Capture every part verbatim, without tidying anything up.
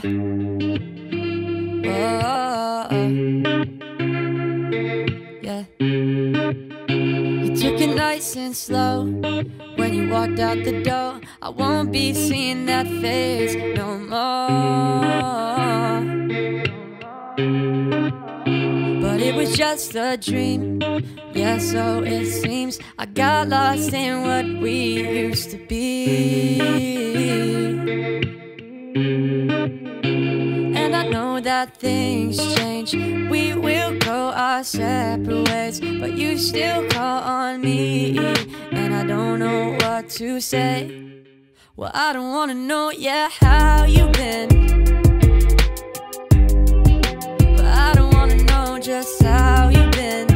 Whoa. Yeah. You took it nice and slow when you walked out the door. I won't be seeing that face no more. But it was just a dream, yeah, so it seems. I got lost in what we used to be. And I know that things change, we will go our separate ways, but you still call on me, and I don't know what to say. Well, I don't wanna know, yeah, how you been, but I don't wanna know just how you been.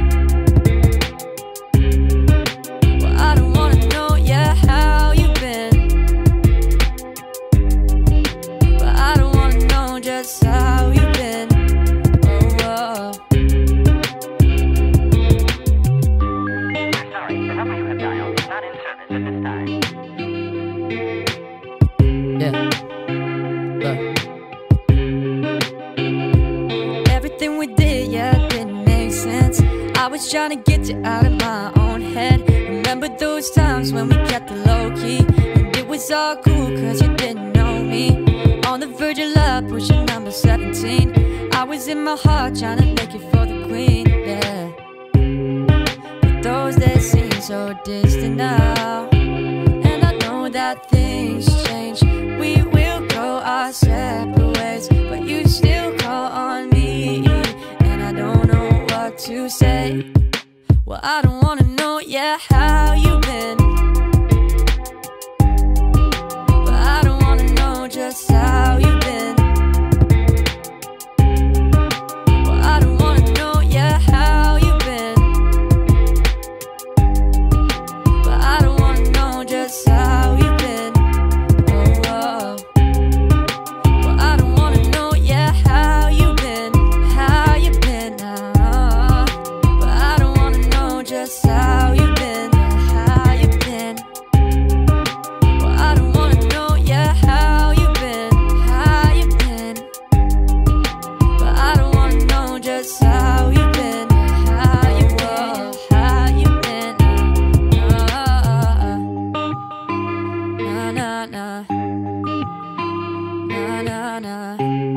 Well, I don't wanna know, yeah, how you been, but I don't wanna know just how you been. Oh, whoa. Sorry, the number you have dialed is not in service at this time. Yeah, look. Everything we did, yeah, didn't make sense. I was trying to get you out of my own head. Remember those times when we kept it low key, and it was all cool cause you didn't know me. On the verge of love, pushing number seventeen. I was in my heart trying to make it for the queen, yeah. But those days seem so distant now, and I know that things change, we will go our separate ways, but you still call on me, and I don't know what to say. Well, I don't wanna know, yeah, how you been, but I don't wanna know just how you been. Well, I don't wanna know, yeah, how you been, but I don't wanna know just how you been. Oh, whoa. Well, I don't wanna know, yeah, how you been, how you been, uh, but I don't wanna know just how you been, how you been. Well, I don't wanna know, yeah, how you been, how you been, but I don't wanna know just how you been, how you been, how you been, uh, nah, nah, nah, nah, nah, nah.